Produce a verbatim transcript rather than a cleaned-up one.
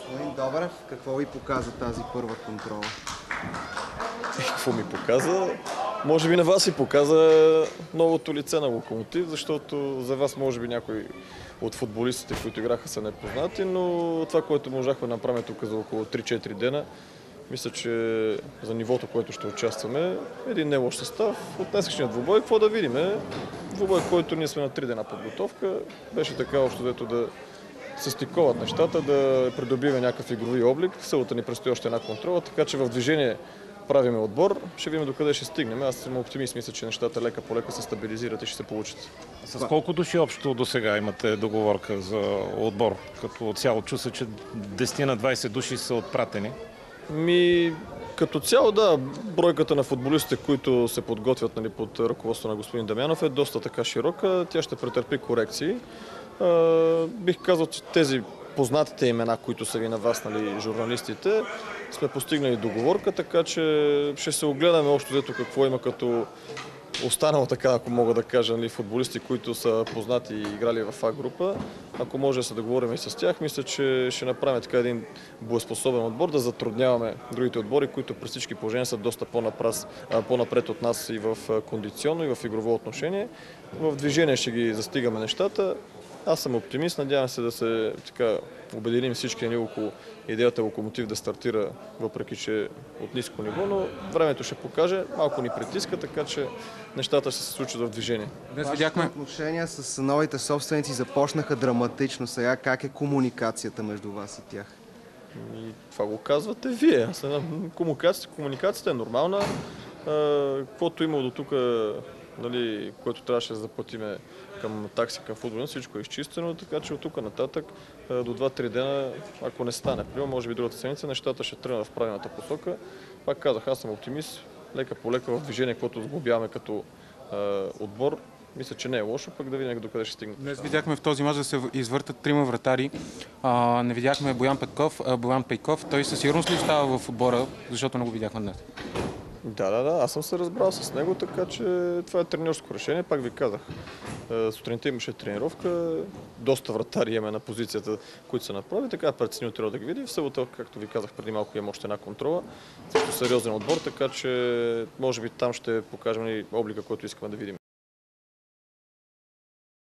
Господин Добрев, какво ви показа тази първа контрола? Какво ми показа? Може би на вас ви показа новото лице на Локомотив, защото за вас може би някои от футболистите, които играха, са непознати, но това, което можахме да направим тук за около три-четири дена, мисля, че за нивото, което ще участваме, един не лош състав. От днескашния двубой, какво да видим? Двубой, който ние сме на три дена подготовка, беше така общо дето да се стиковат нещата, да придобиваме някакъв игрови облик. В селата ни предстои още една контрола, така че в движение правиме отбор. Ще видим докъде ще стигнем. Аз съм оптимист, мисля, че нещата лека по лека се стабилизират и ще се получат. С колко души общо до сега имате договорка за отбор? Като цяло чу се, че десет на двайсет души са отпратени. Ми, като цяло, да, бройката на футболистите, които се подготвят, нали, под ръководство на господин Дамянов, е доста така широка. Тя ще претърпи корекции. А, бих казал, че тези познатите имена, които са ви на вас, нали, журналистите, сме постигнали договорка, така че ще се огледаме общо взето какво има като останало, така, ако мога да кажа, нали, футболисти, които са познати и играли в А група. Ако може да се договорим и с тях, мисля, че ще направим така един боеспособен отбор, да затрудняваме другите отбори, които при всички положения са доста по-напред от нас и в кондиционно, и в игрово отношение. В движение ще ги застигаме нещата. Аз съм оптимист, надявам се да се така обединим всички ни около идеята Локомотив да стартира, въпреки че от ниско ниво, но времето ще покаже, малко ни притиска, така че нещата ще се случат в движение. Днес видяхме отношения с новите собственици започнаха драматично. Сега как е комуникацията между вас и тях? И това го казвате вие. Комуникацията, комуникацията е нормална. Каквото имало до тук, нали, което трябваше да заплатиме към такси, към футболни, всичко е изчистено, така че от тук нататък до два-три дена, ако не стане, примерно, може би другата седмица, нещата ще тръгнат в правилната посока. Пак казах, аз съм оптимист, лека по лека в движение, което сглобяваме като е, отбор. Мисля, че не е лошо, пък да видим докъде ще стигнат. Днес видяхме в този мач да се извъртат трима вратари. А, не видяхме Боян Петков, а, Боян Пейков. Той със сигурност ли остава в отбора, защото не го видяхме днес? Да, да, да. Аз съм се разбрал с него, така че това е треньорско решение. Пак ви казах, сутринта имаше тренировка, доста вратари имаме на позицията, които са направили, така преценил трябва да ги види. В събота, както ви казах преди малко, има още една контрола. Също сериозен отбор, така че може би там ще покажем и облика, който искаме да видим.